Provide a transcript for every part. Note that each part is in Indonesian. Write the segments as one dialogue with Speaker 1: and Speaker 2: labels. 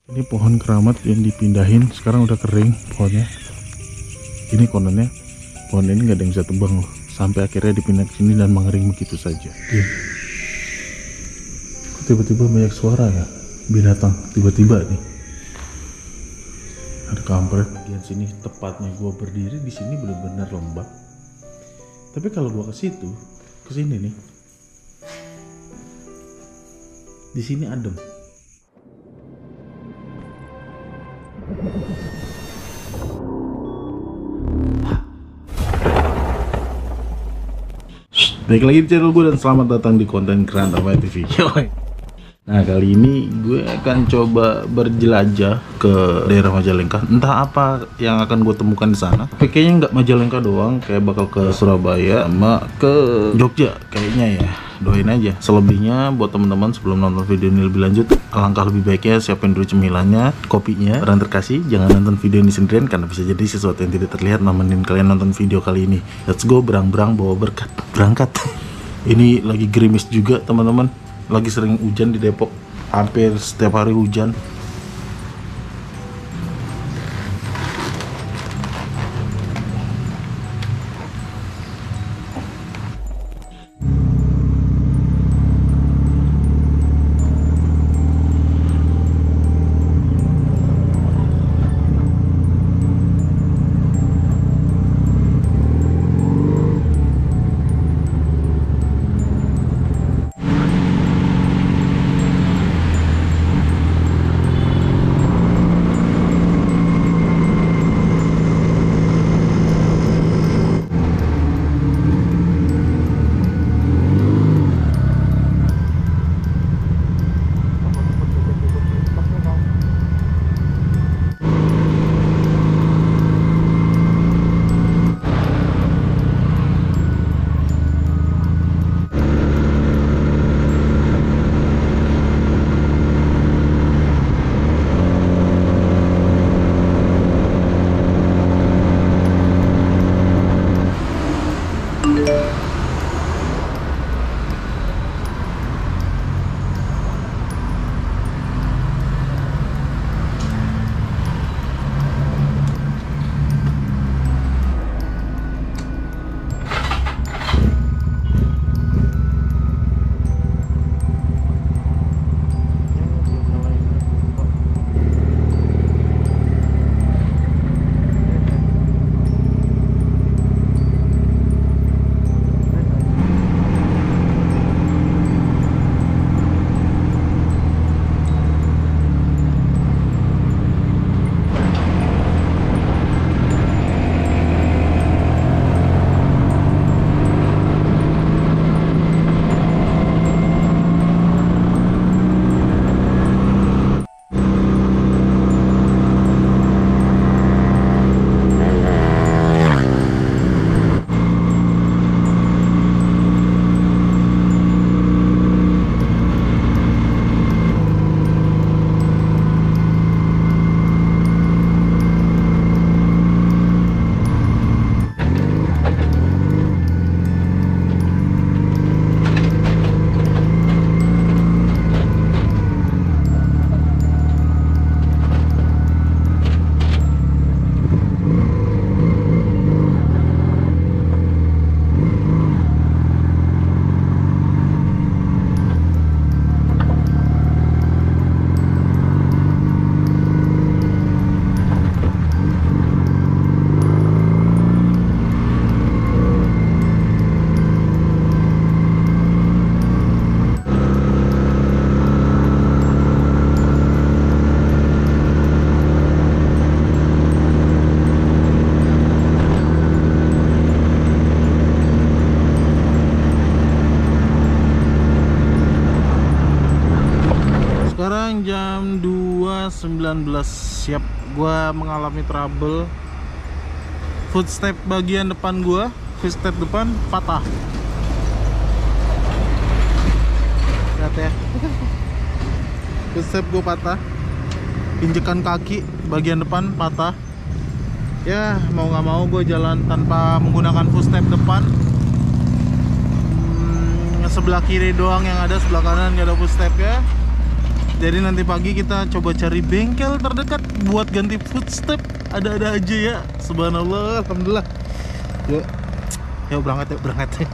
Speaker 1: Ini pohon keramat yang dipindahin, sekarang udah kering pohonnya. Ini kononnya pohon ini nggak ada yang bisa tebang loh, sampai akhirnya dipindah ke sini dan mengering begitu saja. Tiba-tiba banyak suara ya, binatang tiba-tiba nih. Ada kampret. Bagian sini tepatnya gua berdiri di sini benar-benar lembab. Tapi kalau gua ke situ, ke sini nih, di sini adem. Baik lagi di channel gue dan selamat datang di konten Kerantama TV. Nah, kali ini gue akan coba berjelajah ke daerah Majalengka. Entah apa yang akan gue temukan di sana. Tapi kayaknya nggak Majalengka doang, kayak bakal ke Surabaya sama ke Jogja kayaknya ya. Doain aja. Selebihnya buat teman-teman sebelum nonton video ini lebih lanjut, alangkah lebih baiknya siapin dulu cemilannya, kopinya. Barang terkasih, jangan nonton video ini sendirian karena bisa jadi sesuatu yang tidak terlihat nemenin kalian nonton video kali ini. Let's go, berang-berang bawa berkat. Berangkat. Ini lagi gerimis juga teman-teman. Lagi sering hujan di Depok. Hampir setiap hari hujan. Sekarang jam 2.19, siap gua mengalami trouble. Footstep bagian depan gua, footstep depan patah. Lihat ya. Footstep gua patah. Injekan kaki bagian depan patah. Ya, mau nggak mau gue jalan tanpa menggunakan footstep depan. Sebelah kiri doang yang ada, sebelah kanan nggak ada footstep ya. Jadi nanti pagi kita coba cari bengkel terdekat buat ganti footstep. Ada-ada aja ya. Subhanallah, alhamdulillah. Yuk, yuk berangkat, yuk berangkat.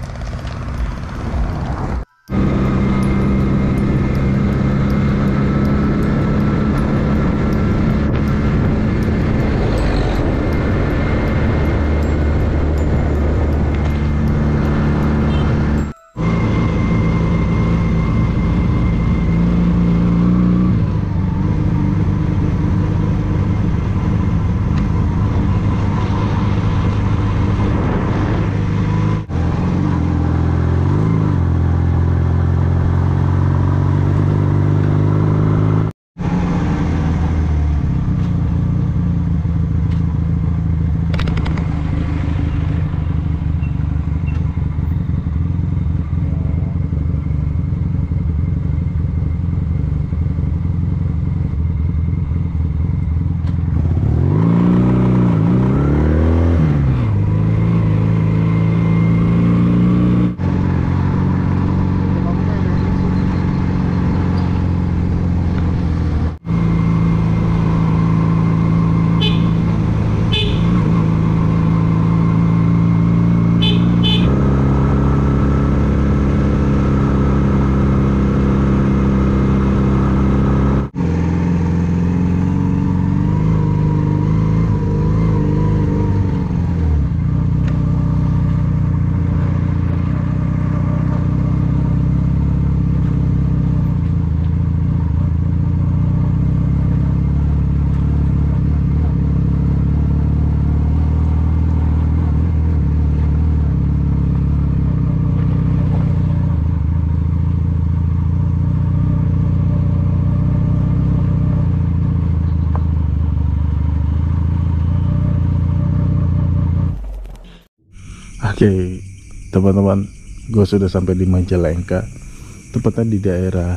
Speaker 1: Oke, teman-teman, gue sudah sampai di Majalengka, tepatnya di daerah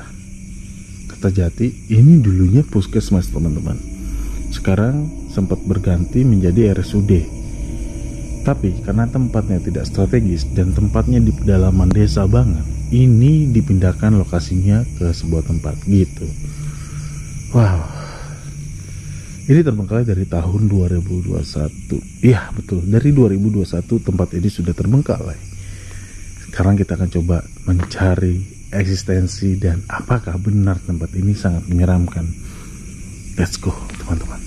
Speaker 1: Kertajati. Ini dulunya puskesmas, teman-teman. Sekarang sempat berganti menjadi RSUD. Tapi karena tempatnya tidak strategis dan tempatnya di pedalaman desa banget, ini dipindahkan lokasinya ke sebuah tempat gitu. Wow. Ini terbengkalai dari tahun 2021. Iya betul, dari 2021 tempat ini sudah terbengkalai. Sekarang kita akan coba mencari eksistensi dan apakah benar tempat ini sangat menyeramkan. Let's go, teman-teman.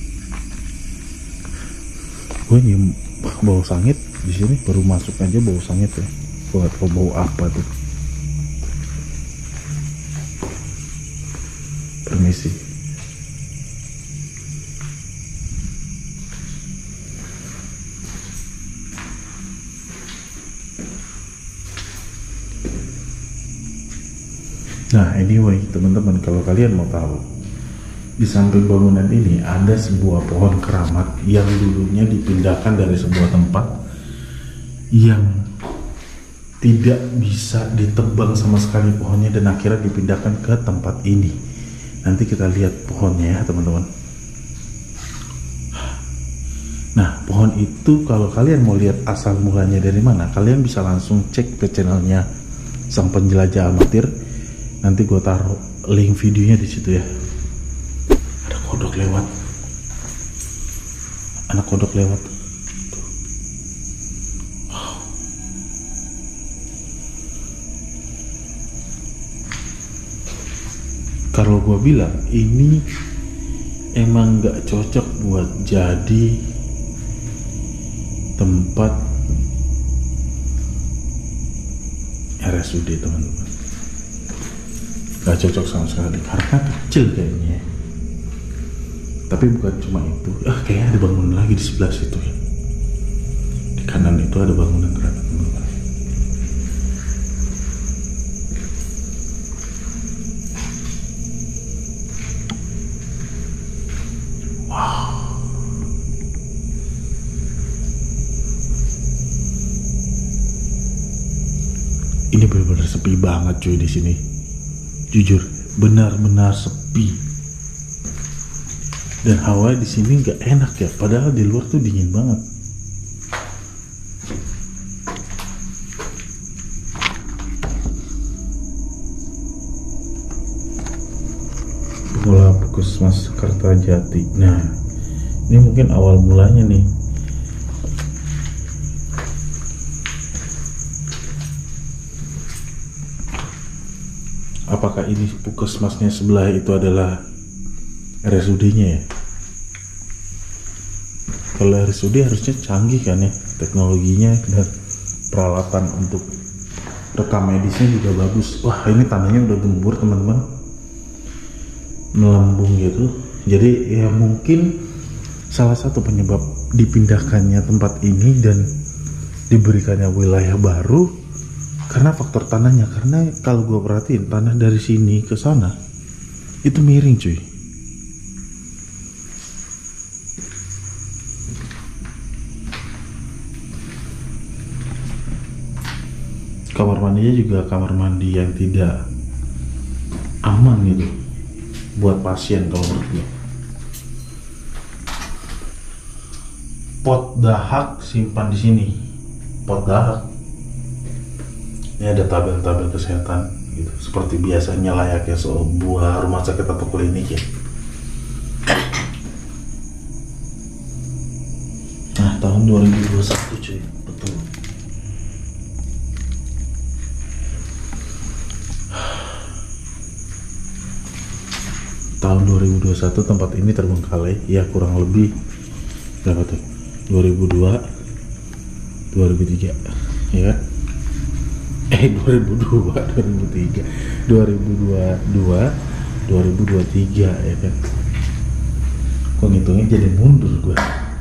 Speaker 1: Gue nyium bau sangit di sini, baru masuk aja bau sangit ya. Buat bau apa tuh? Permisi. Nah anyway teman-teman, kalau kalian mau tahu, di samping bangunan ini ada sebuah pohon keramat yang dulunya dipindahkan dari sebuah tempat yang tidak bisa ditebang sama sekali pohonnya, dan akhirnya dipindahkan ke tempat ini. Nanti kita lihat pohonnya ya teman-teman. Nah pohon itu kalau kalian mau lihat asal mulanya dari mana, kalian bisa langsung cek ke channelnya Sang Penjelajah Amatir. Nanti gue taruh link videonya di situ ya. Ada kodok lewat. Anak kodok lewat. Tuh. Wow. Kalau gue bilang ini emang gak cocok buat jadi tempat RSUD teman-teman. Gak cocok sama sekali karena kecil kayaknya. Tapi bukan cuma itu, kayaknya ada bangunan lagi di sebelah situ ya. Di kanan itu ada bangunan keramat. Wow. Ini benar-benar sepi banget cuy di sini. Jujur, benar-benar sepi. Dan hawa di sini nggak enak ya, padahal di luar tuh dingin banget. hati-hati. Nah, ini mungkin awal mulanya nih. Apakah ini puskesmasnya sebelah itu adalah RSUD-nya ya? Kalau RSUD harusnya canggih kan ya teknologinya, dan peralatan untuk rekam medisnya juga bagus. Wah, ini tanahnya udah gembur teman-teman, melambung gitu. Jadi ya mungkin salah satu penyebab dipindahkannya tempat ini dan diberikannya wilayah baru karena faktor tanahnya. Karena kalau gue perhatiin tanah dari sini ke sana itu miring cuy. Kamar mandinya juga kamar mandi yang tidak aman gitu buat pasien kalau menurut gue. Pot dahak simpan di sini. Pot dahak. Ini ada tabel-tabel kesehatan gitu, seperti biasanya layaknya sebuah rumah sakit atau klinik ya. Nah, tahun 2021 cuy, betul. Tahun 2021 tempat ini terbengkalai ya, kurang lebih berapa tuh? 2002 2003 ya kan? 2002 2003 2022 2023 ya kan? Kok ngitungnya jadi mundur gue.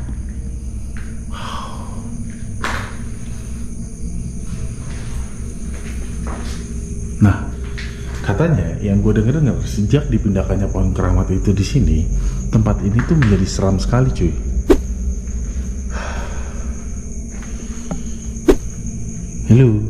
Speaker 1: Nah, katanya yang gue denger sejak dipindahkannya pohon keramat itu di sini, tempat ini tuh menjadi seram sekali cuy. Halo.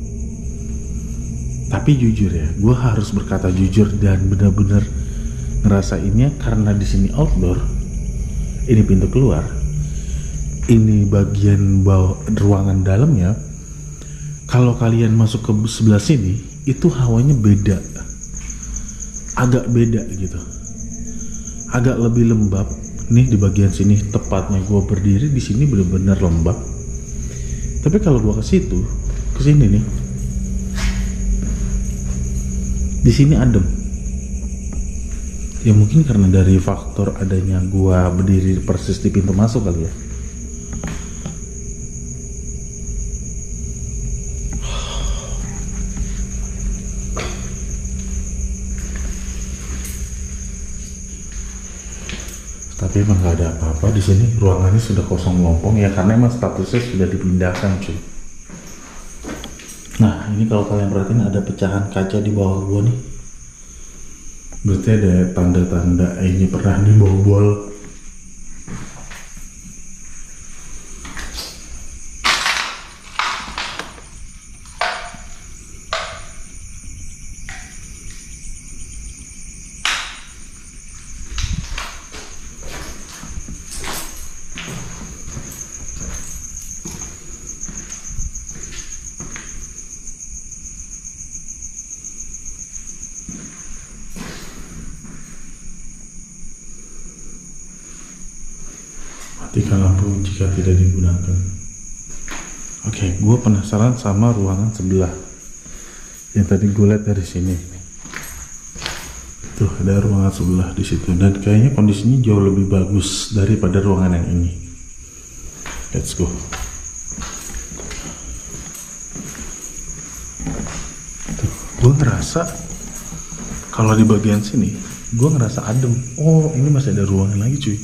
Speaker 1: Tapi jujur ya, gue harus berkata jujur dan benar-benar ngerasainnya karena di sini outdoor. Ini pintu keluar. Ini bagian bawah ruangan dalamnya. Kalau kalian masuk ke sebelah sini, itu hawanya beda, agak beda gitu, agak lebih lembab. Nih di bagian sini tepatnya gue berdiri di sini benar-benar lembab. Tapi kalau gue ke situ, ke sini nih, di sini adem. Ya mungkin karena dari faktor adanya gue berdiri persis di pintu masuk kali ya. Tapi emang gak ada apa-apa di sini, ruangannya sudah kosong melompong ya karena emang statusnya sudah dipindahkan cuy. Nah ini kalau kalian perhatiin ada pecahan kaca di bawah gua nih, berarti ada tanda-tanda ini pernah dibobol. Matikan lampu jika tidak digunakan. Oke, gue penasaran sama ruangan sebelah yang tadi gue lihat dari sini. Tuh ada ruangan sebelah di situ dan kayaknya kondisinya jauh lebih bagus daripada ruangan yang ini. Let's go. Tuh, gue ngerasa kalau di bagian sini, gue ngerasa adem. Oh, ini masih ada ruangan lagi cuy.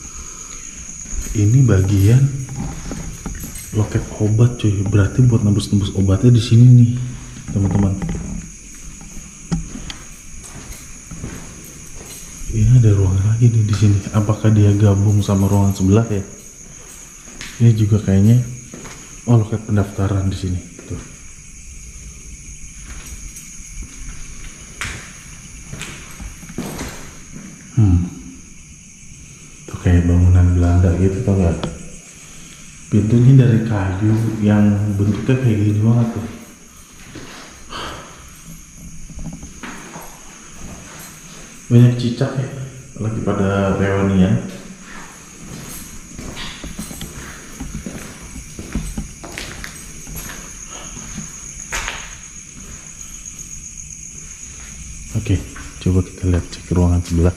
Speaker 1: Ini bagian loket obat cuy, berarti buat nembus-nembus obatnya di sini nih teman-teman. Ini ada ruangan lagi nih di sini. Apakah dia gabung sama ruangan sebelah ya? Ini juga kayaknya loket pendaftaran di sini. Tuh. Tuh kayak bangunan Belanda gitu tau gak? Pintunya dari kayu yang bentuknya kayak gini banget tuh. Banyak cicak ya, lagi pada reunian. Oke, coba kita lihat cek ruangan sebelah.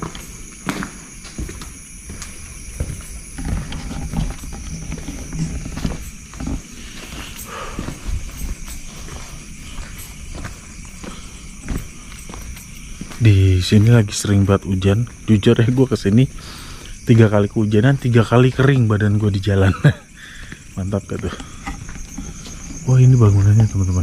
Speaker 1: Di sini lagi sering banget hujan. Jujur ya, gue kesini 3 kali kehujanan, 3 kali kering badan gue di jalan. Mantap gak tuh? Wah, ini bangunannya teman-teman.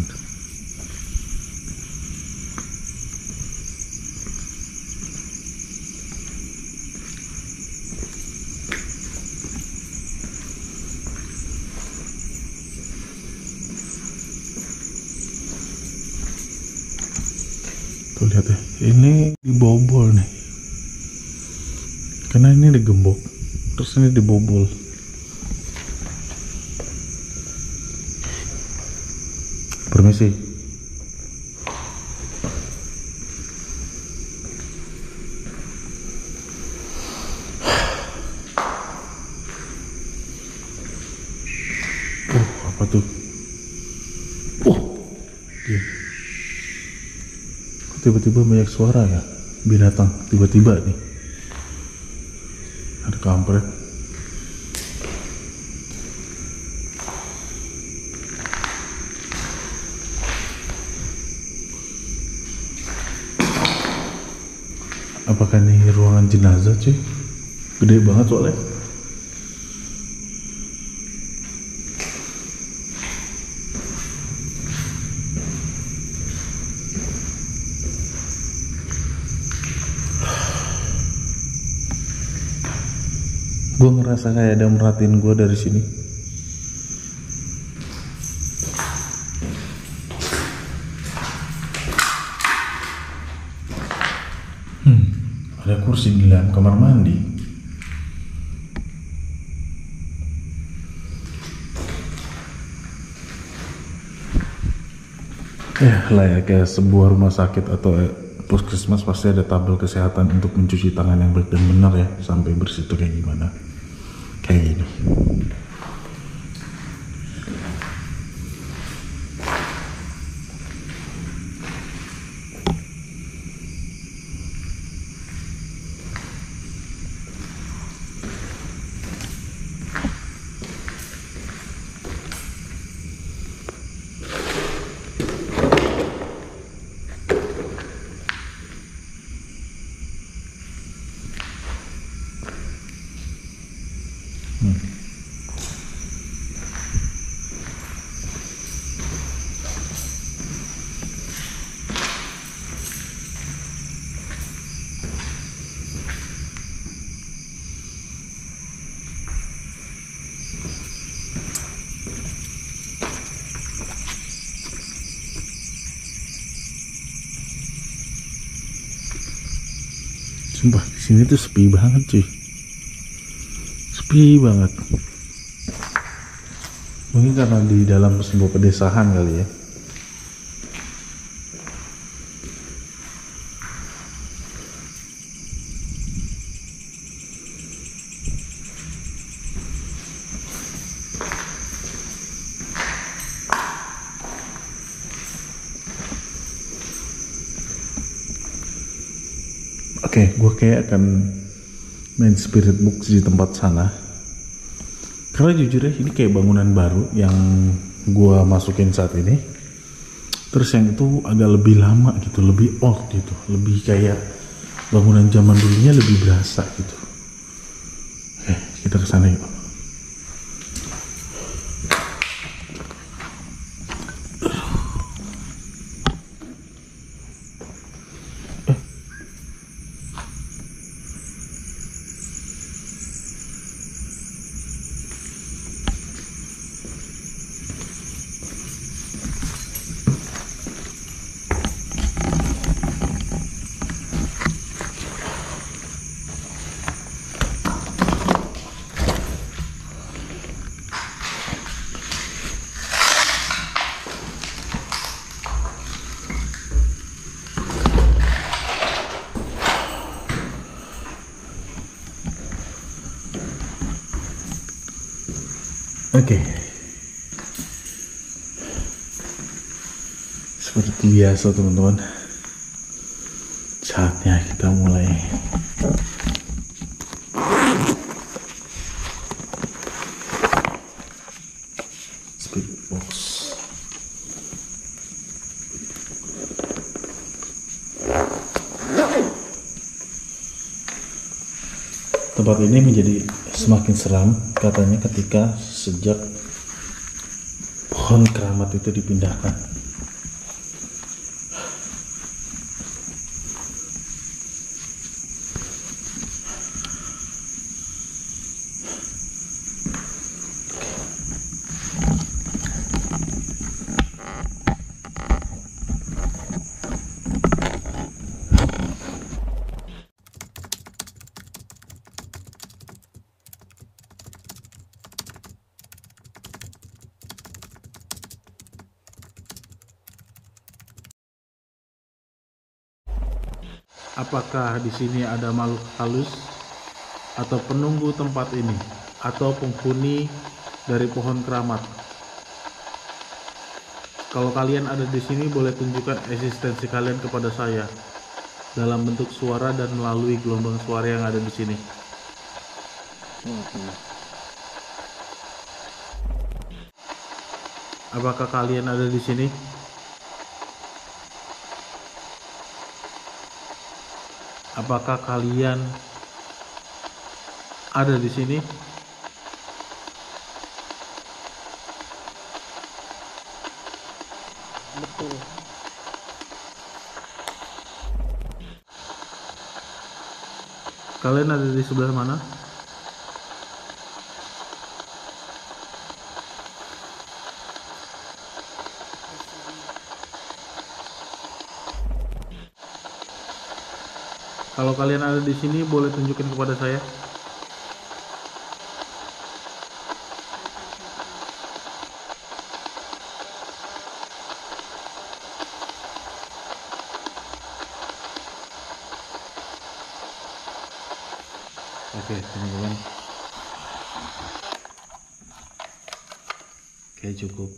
Speaker 1: Tuh lihat ya, ini dibobol nih. Karena ini digembok, terus ini dibobol. Permisi. Apa tuh? Diam. Tiba-tiba banyak suara ya, binatang tiba-tiba nih. Ada kampret. Apakah ini ruangan jenazah cuy? Gede banget soalnya. Gue ngerasa kayak ada yang merhatiin gue dari sini. Ada kursi di dalam kamar mandi. Ya, layaknya sebuah rumah sakit atau puskesmas pasti ada tabel kesehatan untuk mencuci tangan yang baik dan benar ya. Sampai bersih tuh kayak gimana. Kayak gini. Sumpah di sini tuh sepi banget cuy, sepi banget. Mungkin karena di dalam sebuah pedesaan kali ya. Oke, gue kayak akan main spirit box di tempat sana. Karena jujur ya, ini kayak bangunan baru yang gue masukin saat ini. Terus yang itu agak lebih lama gitu, lebih old gitu, lebih kayak bangunan zaman dulunya lebih berasa gitu. Oke, kita kesana yuk. Oke. Seperti biasa teman-teman, saatnya kita mulai. Spirit box. Tempat ini menjadi semakin seram katanya ketika sejak pohon keramat itu dipindahkan. Apakah di sini ada makhluk halus atau penunggu tempat ini atau penghuni dari pohon keramat? Kalau kalian ada di sini, boleh tunjukkan eksistensi kalian kepada saya dalam bentuk suara dan melalui gelombang suara yang ada di sini. Apakah kalian ada di sini? Apakah kalian ada di sini?
Speaker 2: Betul.
Speaker 1: Kalian ada di sebelah mana? Kalau kalian ada di sini, boleh tunjukin kepada saya. Oke, teman-teman. Oke, cukup.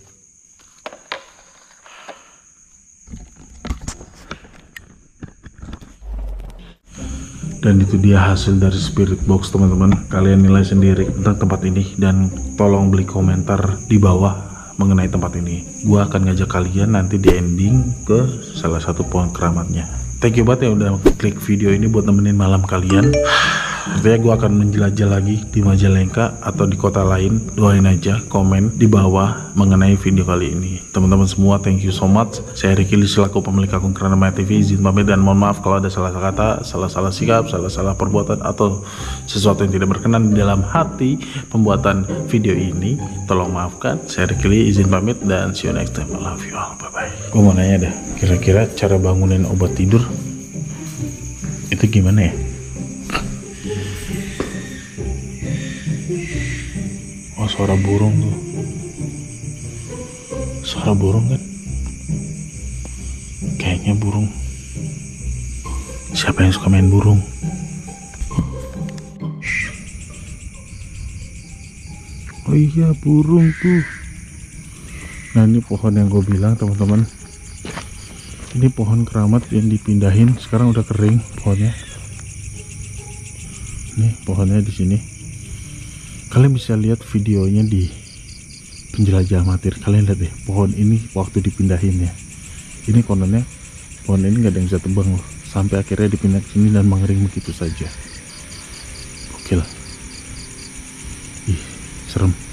Speaker 1: Dan itu dia hasil dari spirit box teman-teman. Kalian nilai sendiri tentang tempat ini dan tolong beli komentar di bawah mengenai tempat ini. Gua akan ngajak kalian nanti di ending ke salah satu pohon keramatnya. Thank you banget ya udah klik video ini buat nemenin malam kalian. Artinya gue akan menjelajah lagi di Majalengka atau di kota lain. Doain aja, komen di bawah mengenai video kali ini. Teman-teman semua, thank you so much. Saya Ricky selaku pemilik akun Keranamaya TV, izin pamit dan mohon maaf kalau ada salah kata, salah-salah sikap, salah-salah perbuatan atau sesuatu yang tidak berkenan di dalam hati pembuatan video ini. Tolong maafkan. Saya Ricky izin pamit dan see you next time. I love you all. Bye-bye. Gue mau nanya dah, kira-kira cara bangunin obat tidur itu gimana ya? Oh, suara burung tuh. Suara burung kan? Kayaknya burung. Siapa yang suka main burung? Oh iya, burung tuh. Nah, ini pohon yang gue bilang teman-teman. Ini pohon keramat yang dipindahin. Sekarang udah kering pohonnya. Nih pohonnya di sini. Kalian bisa lihat videonya di penjelajah amatir. Kalian lihat deh pohon ini waktu dipindahin ya. Ini kononnya pohon ini nggak ada yang bisa tebang loh. Sampai akhirnya dipindah ke sini dan mengering begitu saja. Gokil. Ih, serem.